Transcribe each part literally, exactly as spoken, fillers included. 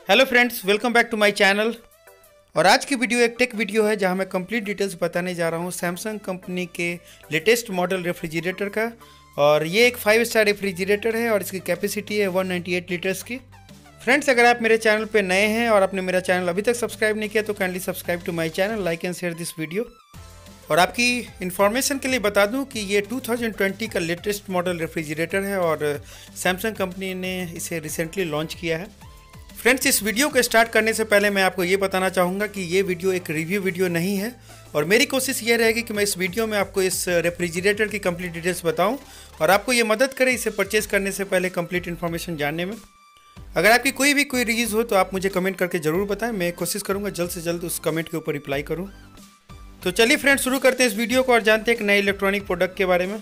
Hello friends, welcome back to my channel. और आज की वीडियो एक टेक वीडियो है जहां मैं कंप्लीट डिटेल्स बताने जा रहा हूं सैमसंग कंपनी के लेटेस्ट मॉडल रेफ्रिजरेटर का। और ये एक फाइव स्टार रेफ्रिजरेटर है और इसकी कैपेसिटी है वन नाइंटी एट लीटर्स की। फ्रेंड्स, अगर आप मेरे चैनल पे नए हैं और आपने मेरा चैनल अभी तक सब्सक्राइब नहीं किया तो kindly subscribe to my channel, like and share this video. और आपकी इन्फॉर्मेशन के लिए बता दूं कि ये टू थाउजेंड ट्वेंटी का लेटेस्ट मॉडल रेफ्रिजरेटर है और सैमसंग कंपनी ने इसे रिसेंटली लॉन्च किया है। फ्रेंड्स, इस वीडियो को स्टार्ट करने से पहले मैं आपको ये बताना चाहूँगा कि ये वीडियो एक रिव्यू वीडियो नहीं है और मेरी कोशिश ये रहेगी कि मैं इस वीडियो में आपको इस रेफ्रिजरेटर की कंप्लीट डिटेल्स बताऊं और आपको ये मदद करे इसे परचेज़ करने से पहले कंप्लीट इन्फॉर्मेशन जानने में। अगर आपकी कोई भी कोई रीज़ हो तो आप मुझे कमेंट करके ज़रूर बताएं, मैं कोशिश करूँगा जल्द से जल्द उस कमेंट के ऊपर रिप्लाई करूँ। तो चलिए फ्रेंड्स, शुरू करते हैं इस वीडियो को और जानते हैं एक नए इलेक्ट्रॉनिक प्रोडक्ट के बारे में।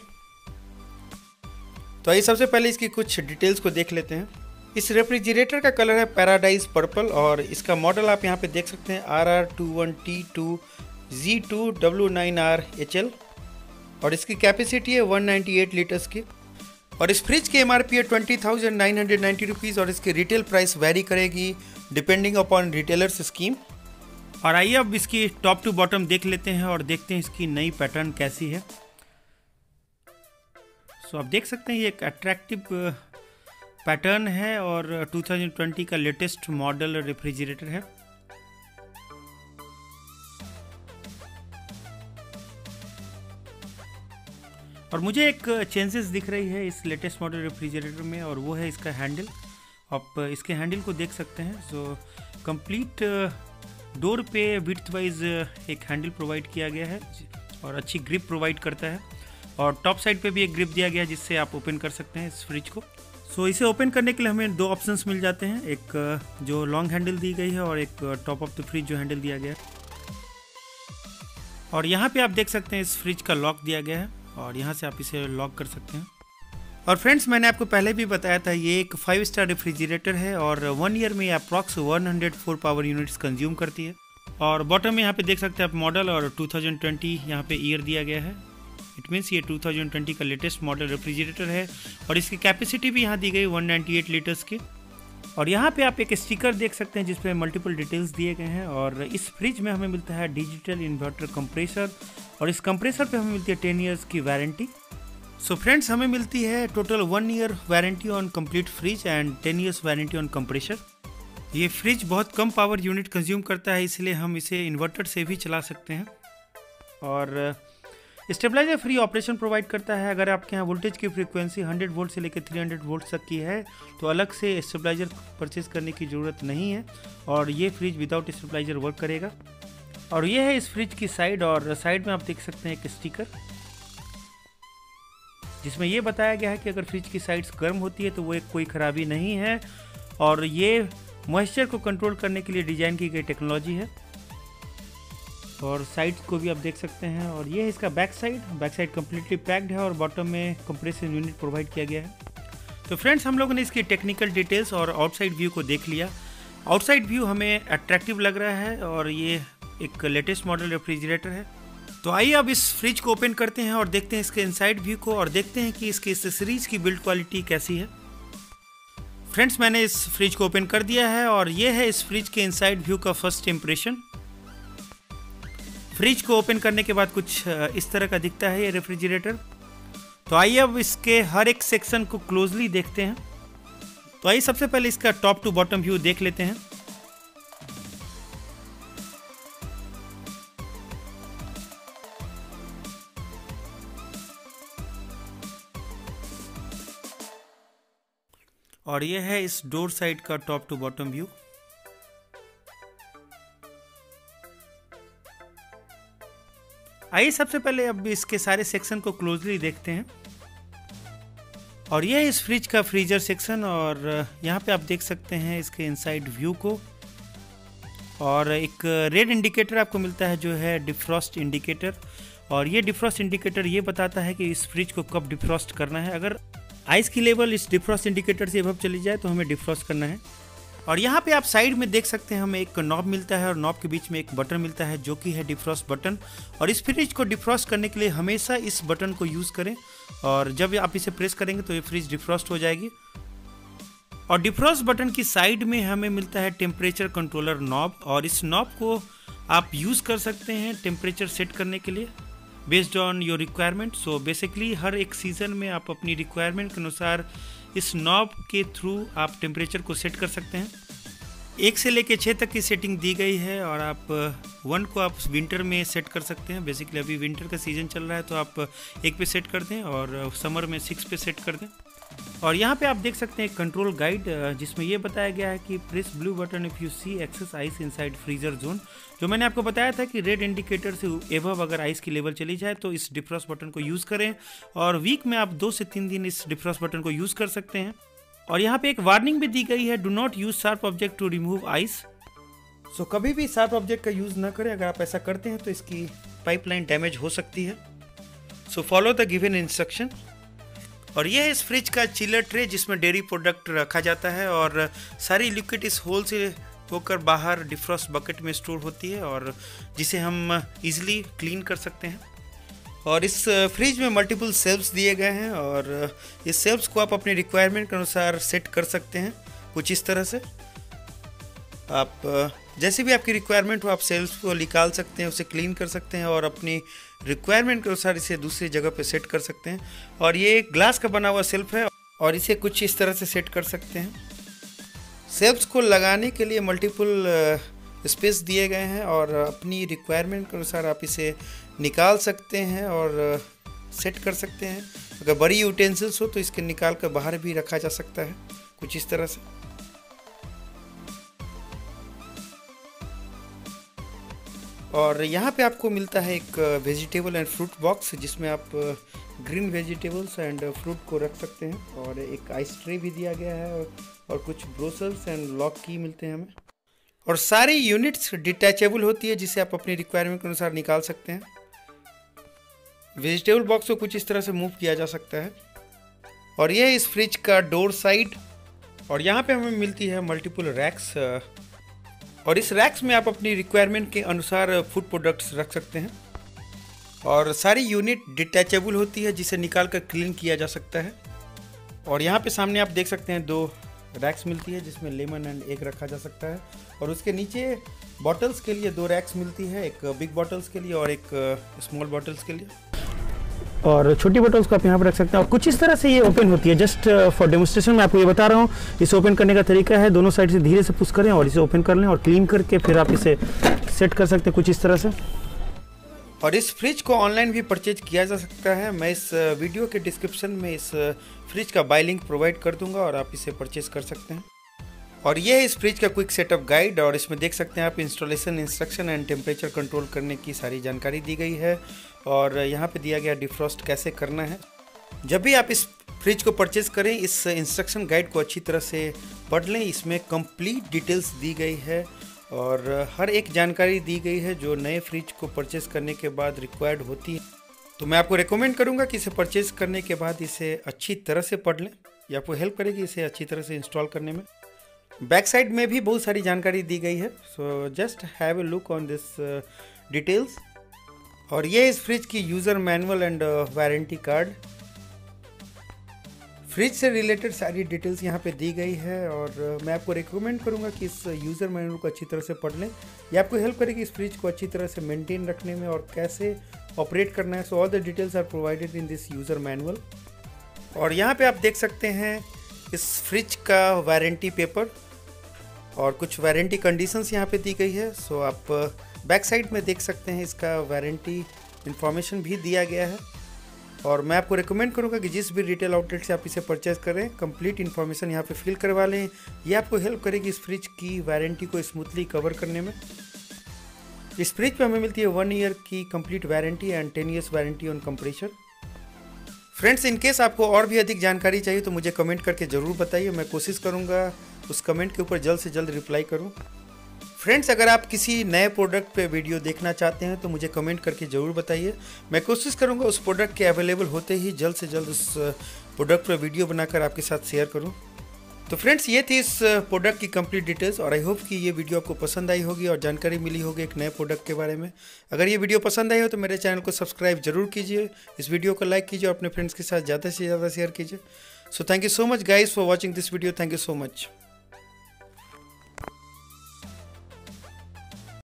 तो आइए सबसे पहले इसकी कुछ डिटेल्स को देख लेते हैं। इस रेफ्रिजरेटर का कलर है पैराडाइज पर्पल और इसका मॉडल आप यहाँ पे देख सकते हैं R R two one T two G two W nine R H L और इसकी कैपेसिटी है वन नाइंटी एट लीटर्स की। और इस फ्रिज की एम आर पी है twenty thousand nine hundred ninety rupees और इसकी रिटेल प्राइस वेरी करेगी डिपेंडिंग अपॉन रिटेलर्स स्कीम। और आइए अब इसकी टॉप टू बॉटम देख लेते हैं और देखते हैं इसकी नई पैटर्न कैसी है। सो आप देख सकते हैं ये एक अट्रैक्टिव पैटर्न है और टू थाउजेंड ट्वेंटी का लेटेस्ट मॉडल रेफ्रिजरेटर है। और मुझे एक चेंजेस दिख रही है इस लेटेस्ट मॉडल रेफ्रिजरेटर में और वो है इसका हैंडल। आप इसके हैंडल को देख सकते हैं। सो कंप्लीट डोर पे विड्थ वाइज एक हैंडल प्रोवाइड किया गया है और अच्छी ग्रिप प्रोवाइड करता है। और टॉप साइड पे भी एक ग्रिप दिया गया है जिससे आप ओपन कर सकते हैं इस फ्रिज को। सो so, इसे ओपन करने के लिए हमें दो ऑप्शंस मिल जाते हैं, एक जो लॉन्ग हैंडल दी गई है और एक टॉप ऑफ द फ्रिज जो हैंडल दिया गया है। और यहाँ पे आप देख सकते हैं इस फ्रिज का लॉक दिया गया है और यहाँ से आप इसे लॉक कर सकते हैं। और फ्रेंड्स, मैंने आपको पहले भी बताया था ये एक फाइव स्टार रेफ्रिजरेटर है और वन ईयर में approx one hundred four power units consume करती है। और बॉटम में यहाँ पे देख सकते हैं आप मॉडल और टू थाउजेंड ट्वेंटी यहाँ पे ईयर दिया गया है। इट मीन्स ये टू थाउजेंड ट्वेंटी का लेटेस्ट मॉडल रेफ्रिजरेटर है और इसकी कैपेसिटी भी यहाँ दी गई वन नाइंटी एट लीटर्स की। और यहाँ पे आप एक स्टिकर देख सकते हैं जिसपे मल्टीपल डिटेल्स दिए गए हैं। और इस फ्रिज में हमें मिलता है डिजिटल इन्वर्टर कंप्रेसर और इस कंप्रेसर पे हमें मिलती है टेन ईयर्स की वारंटी। सो फ्रेंड्स, हमें मिलती है total one year warranty on complete fridge and ten years warranty on compressor. ये फ्रिज बहुत कम पावर यूनिट कंज्यूम करता है, इसलिए हम इसे इन्वर्टर से भी चला सकते हैं। और स्टेबलाइजर फ्री ऑपरेशन प्रोवाइड करता है। अगर आपके यहाँ वोल्टेज की फ्रीक्वेंसी हंड्रेड वोल्ट से लेकर थ्री हंड्रेड वोल्ट तक की है तो अलग से स्टेबलाइजर परचेज करने की ज़रूरत नहीं है और ये फ्रिज विदाउट स्टेबलाइजर वर्क करेगा। और ये है इस फ्रिज की साइड और साइड में आप देख सकते हैं एक स्टिकर जिसमें ये बताया गया है कि अगर फ्रिज की साइड्स गर्म होती है तो वो एक कोई ख़राबी नहीं है और ये मॉइस्चर को कंट्रोल करने के लिए डिज़ाइन की गई टेक्नोलॉजी है। और साइड को भी आप देख सकते हैं। और ये है इसका back side. Back side completely packed है और बॉटम में कंप्रेसर यूनिट प्रोवाइड किया गया है। तो फ्रेंड्स, हम लोगों ने इसकी टेक्निकल डिटेल्स और आउटसाइड व्यू को देख लिया। आउटसाइड व्यू हमें अट्रैक्टिव लग रहा है और ये एक लेटेस्ट मॉडल रेफ्रिजरेटर है। तो आइए अब इस फ्रिज को ओपन करते हैं और देखते हैं इसके इनसाइड व्यू को और देखते हैं कि इसकी एक्सेसरीज की बिल्ड क्वालिटी कैसी है। फ्रेंड्स, मैंने इस फ्रिज को ओपन कर दिया है और ये है इस फ्रिज के इनसाइड व्यू का फर्स्ट इम्प्रेशन। फ्रिज को ओपन करने के बाद कुछ इस तरह का दिखता है ये रेफ्रिजरेटर। तो आइए अब इसके हर एक सेक्शन को क्लोजली देखते हैं। तो आइए सबसे पहले इसका टॉप टू बॉटम व्यू देख लेते हैं। और ये है इस डोर साइड का टॉप टू बॉटम व्यू। आइए सबसे पहले अब इसके सारे सेक्शन को क्लोजली देखते हैं। और ये है इस फ्रिज का फ्रीजर सेक्शन और यहाँ पे आप देख सकते हैं इसके इनसाइड व्यू को। और एक रेड इंडिकेटर आपको मिलता है जो है डिफ्रॉस्ट इंडिकेटर। और ये डिफ्रॉस्ट इंडिकेटर ये बताता है कि इस फ्रिज को कब डिफ्रॉस्ट करना है। अगर आइस की लेवल इस डिफ्रॉस्ट इंडिकेटर से अबव चली जाए तो हमें डिफ्रॉस्ट करना है। और यहाँ पे आप साइड में देख सकते हैं हमें एक नॉब मिलता है और नॉब के बीच में एक बटन मिलता है जो कि है डिफ्रॉस्ट बटन। और इस फ्रिज को डिफ्रॉस्ट करने के लिए हमेशा इस बटन को यूज़ करें और जब आप इसे प्रेस करेंगे तो ये फ्रिज डिफ्रॉस्ट हो जाएगी। और डिफ्रॉस्ट बटन की साइड में हमें मिलता है टेम्परेचर कंट्रोलर नॉब, और इस नॉब को आप यूज़ कर सकते हैं टेम्परेचर सेट करने के लिए based on your requirement. So basically हर एक सीज़न में आप अपनी रिक्वायरमेंट के अनुसार इस नॉब के थ्रू आप टेम्परेचर को सेट कर सकते हैं। एक से लेके छः तक की सेटिंग दी गई है, और आप वन को आप विंटर में सेट कर सकते हैं। बेसिकली अभी विंटर का सीज़न चल रहा है तो आप एक पे सेट कर दें और समर में सिक्स पे सेट कर दें। और यहाँ पे आप देख सकते हैं कंट्रोल गाइड जिसमें ये बताया गया है कि press blue button if you see excess ice inside freezer zone. जो मैंने आपको बताया था कि रेड इंडिकेटर से एबव अगर आइस की लेवल चली जाए तो इस डिफ्रॉस्ट बटन को यूज़ करें, और वीक में आप दो से तीन दिन इस डिफ्रॉस्ट बटन को यूज़ कर सकते हैं। और यहाँ पे एक वार्निंग भी दी गई है, do not use sharp object to remove ice. So कभी भी शार्प ऑब्जेक्ट का यूज़ ना करें, अगर आप ऐसा करते हैं तो इसकी पाइपलाइन डैमेज हो सकती है। So follow the given instruction. और यह है इस फ्रिज का चिलर ट्रे जिसमें डेयरी प्रोडक्ट रखा जाता है, और सारी लिक्विड इस होल से होकर बाहर डिफ्रॉस्ट बकेट में स्टोर होती है, और जिसे हम इजीली क्लीन कर सकते हैं। और इस फ्रिज में मल्टीपल सेल्फ्स दिए गए हैं, और इस सेल्फ्स को आप अपनी रिक्वायरमेंट के अनुसार सेट कर सकते हैं कुछ इस तरह से। आप जैसे भी आपकी रिक्वायरमेंट हो आप सेल्फ्स को निकाल सकते हैं, उसे क्लीन कर सकते हैं, और अपनी रिक्वायरमेंट के अनुसार इसे दूसरी जगह पे सेट कर सकते हैं। और ये एक ग्लास का बना हुआ सेल्फ है, और इसे कुछ इस तरह से सेट कर सकते हैं। सेल्फ्स को लगाने के लिए मल्टीपल स्पेस दिए गए हैं, और अपनी रिक्वायरमेंट के अनुसार आप इसे निकाल सकते हैं और सेट कर सकते हैं। अगर बड़ी यूटेंसिल्स हो तो इसके निकाल कर बाहर भी रखा जा सकता है कुछ इस तरह से। और यहाँ पे आपको मिलता है एक वेजिटेबल एंड फ्रूट बॉक्स जिसमें आप ग्रीन वेजिटेबल्स एंड फ्रूट को रख सकते हैं, और एक आइस ट्रे भी दिया गया है, और कुछ ब्रोसल्स एंड लॉक की मिलते हैं हमें। और सारी यूनिट्स डिटैचेबल होती है जिसे आप अपनी रिक्वायरमेंट के अनुसार निकाल सकते हैं। वेजिटेबल बॉक्स को कुछ इस तरह से मूव किया जा सकता है। और यह इस फ्रिज का डोर साइड, और यहाँ पे हमें मिलती है मल्टीपल रैक्स, और इस रैक्स में आप अपनी रिक्वायरमेंट के अनुसार फूड प्रोडक्ट्स रख सकते हैं। और सारी यूनिट डिटैचेबल होती है जिसे निकाल कर क्लीन किया जा सकता है। और यहाँ पे सामने आप देख सकते हैं दो रैक्स मिलती है जिसमें लेमन एंड एग रखा जा सकता है, और उसके नीचे बॉटल्स के लिए दो रैक्स मिलती है, एक बिग बॉटल्स के लिए और एक स्मॉल बॉटल्स के लिए। और छोटी बॉटल्स को आप यहाँ पर रख सकते हैं। और कुछ इस तरह से ये ओपन होती है। जस्ट फॉर डेमोन्स्ट्रेशन मैं आपको ये बता रहा हूँ। इसे ओपन करने का तरीका है, दोनों साइड से धीरे से पुश करें और इसे ओपन कर लें, और क्लीन करके फिर आप इसे सेट कर सकते हैं कुछ इस तरह से। और इस फ्रिज को ऑनलाइन भी परचेज किया जा सकता है। मैं इस वीडियो के डिस्क्रिप्शन में इस फ्रिज का बाय लिंक प्रोवाइड कर दूंगा, और आप इसे परचेज कर सकते हैं। और यह है इस फ्रिज का क्विक सेटअप गाइड, और इसमें देख सकते हैं आप installation instruction and temperature control करने की सारी जानकारी दी गई है, और यहाँ पे दिया गया डिफ्रॉस्ट कैसे करना है। जब भी आप इस फ्रिज को परचेज करें इस इंस्ट्रक्शन गाइड को अच्छी तरह से पढ़ लें। इसमें कंप्लीट डिटेल्स दी गई है, और हर एक जानकारी दी गई है जो नए फ्रिज को परचेज करने के बाद रिक्वायर्ड होती है। तो मैं आपको रेकमेंड करूंगा कि इसे परचेज करने के बाद इसे अच्छी तरह से पढ़ लें, ये आपको हेल्प करेगी इसे अच्छी तरह से इंस्टॉल करने में। बैक साइड में भी बहुत सारी जानकारी दी गई है, so just have a look on this details. और ये इस फ्रिज की user manual and warranty card. Fridge से रिलेटेड सारी डिटेल्स यहाँ पे दी गई है, और मैं आपको रिकमेंड करूँगा कि इस यूज़र मैनुअल को अच्छी तरह से पढ़ लें। ये आपको हेल्प करेगी इस फ्रिज को अच्छी तरह से मेंटेन रखने में और कैसे ऑपरेट करना है। So all the details are provided in this user manual. और यहाँ पे आप देख सकते हैं इस फ्रिज का वारंटी पेपर, और कुछ वारंटी कंडीशंस यहाँ पे दी गई है। सो आप बैक साइड में देख सकते हैं इसका वारंटी इंफॉर्मेशन भी दिया गया है। और मैं आपको रिकमेंड करूंगा कि जिस भी रिटेल आउटलेट से आप इसे परचेज करें कंप्लीट इन्फॉर्मेशन यहाँ पे फिल करवा लें। ये आपको हेल्प करेगी इस फ्रिज की वारंटी को स्मूथली कवर करने में। इस फ्रिज पे हमें मिलती है वन ईयर की complete warranty and ten years warranty on compressor. Friends, in case आपको और भी अधिक जानकारी चाहिए तो मुझे कमेंट करके ज़रूर बताइए, मैं कोशिश करूँगा उस कमेंट के ऊपर जल्द से जल्द रिप्लाई करूँ। फ्रेंड्स, अगर आप किसी नए प्रोडक्ट पे वीडियो देखना चाहते हैं तो मुझे कमेंट करके ज़रूर बताइए, मैं कोशिश करूंगा उस प्रोडक्ट के अवेलेबल होते ही जल्द से जल्द उस प्रोडक्ट पर वीडियो बनाकर आपके साथ शेयर करूं। तो फ्रेंड्स, ये थी इस प्रोडक्ट की कंप्लीट डिटेल्स, और आई होप कि ये वीडियो आपको पसंद आई होगी और जानकारी मिली होगी एक नए प्रोडक्ट के बारे में। अगर ये वीडियो पसंद आई हो तो मेरे चैनल को सब्सक्राइब जरूर कीजिए, इस वीडियो को लाइक कीजिए और अपने फ्रेंड्स के साथ ज़्यादा से ज़्यादा शेयर कीजिए। So thank you so much guys for watching this video. Thank you so much.